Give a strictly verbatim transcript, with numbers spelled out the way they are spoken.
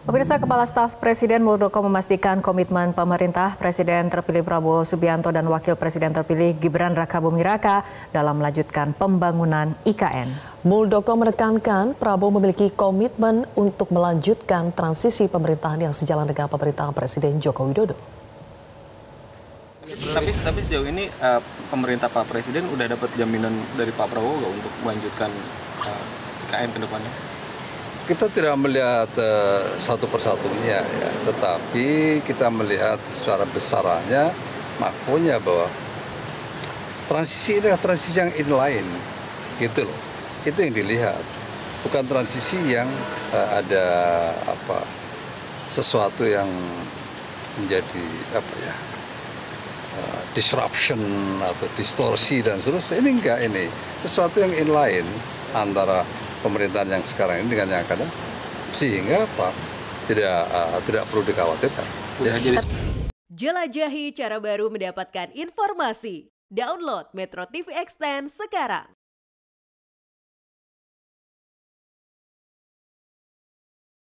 Pemirsa, Kepala Staf Presiden Muldoko memastikan komitmen pemerintah Presiden terpilih Prabowo Subianto dan Wakil Presiden terpilih Gibran Rakabuming Raka dalam melanjutkan pembangunan I K N. Muldoko menekankan Prabowo memiliki komitmen untuk melanjutkan transisi pemerintahan yang sejalan dengan pemerintahan Presiden Joko Widodo. Tapi, tapi sejauh ini uh, pemerintah Pak Presiden udah dapat jaminan dari Pak Prabowo nggak untuk melanjutkan uh, I K N ke depannya? Kita tidak melihat uh, satu persatunya, ya, tetapi kita melihat secara besarannya, makronya bahwa transisi ini adalah transisi yang inline, gitu loh. Itu yang dilihat, bukan transisi yang uh, ada apa sesuatu yang menjadi apa ya uh, disruption atau distorsi dan seterusnya. Ini enggak, ini sesuatu yang inline antara pemerintahan yang sekarang ini dengan yang akan, sehingga apa tidak uh, tidak perlu dikhawatirkan. Jelajahi cara baru mendapatkan informasi. Download Metro T V Extend sekarang.